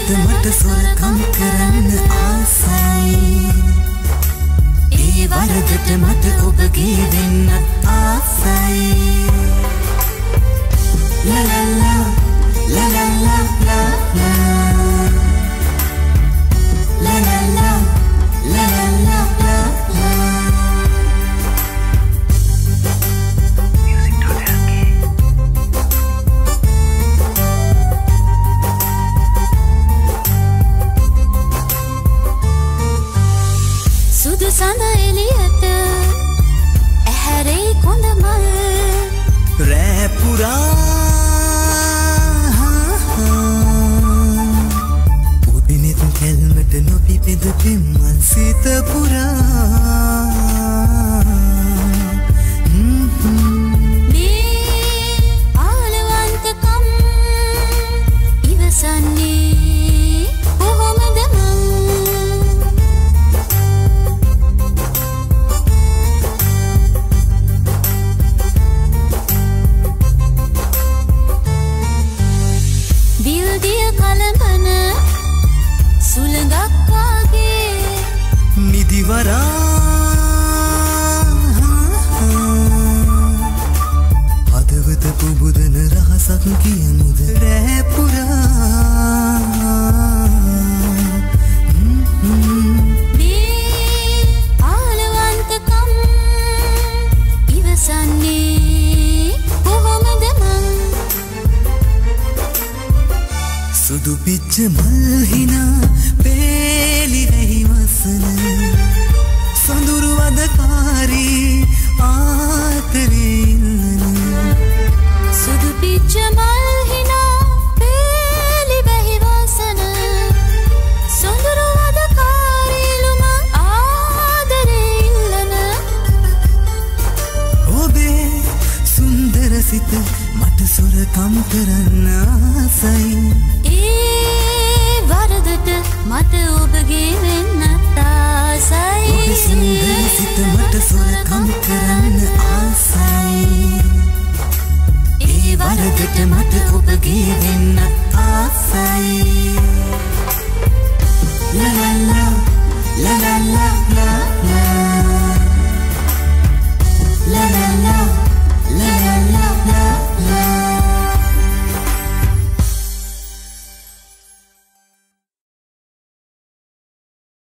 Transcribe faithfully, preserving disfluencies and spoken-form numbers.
සිත මට සොරකම් කරන්න ආසයි. ඒ වරදට මට ඔබගේ වෙන්න ආසයි. La la la la la la la la la la la la la la la la. සුදු සඳ එළියට ඇහැරේ කොඳ මල් රෑ පුරා ඔබිනෙත් කැල්මට නොපිපෙද පෙම්මන් සිත පුරා මේ ආලවන්තකම් ඉවසන්නේ කොහොමද මං දිල්දිය කලඹන සුළඟක් වාගේ නිදිවරා හදවත පුබුදන රහසක් කියමුද රෑ පුරා. මේ ආලවන්තකම් ඉවසන්නේ කොහොමද මං සුදු පිච්ච මල් හිනා පේලි වැහි වසන සඳුරු වදකාරී ආතරේ ඉල්ලන සුදු පිච්ච මල් හිනා පේලි වැහි වසන සොඳුරු වදකාරීලුම ආදරේ ඉල්ලන ඔබේ සුන්දර සිත මට සොරකම් කරන්න ආසයි. ඒ වරදට මට ඔබගේ වෙන්න ආසයි. ඔබේ සුන්දර සිත මට සොරකම් කරන්න ආසයි.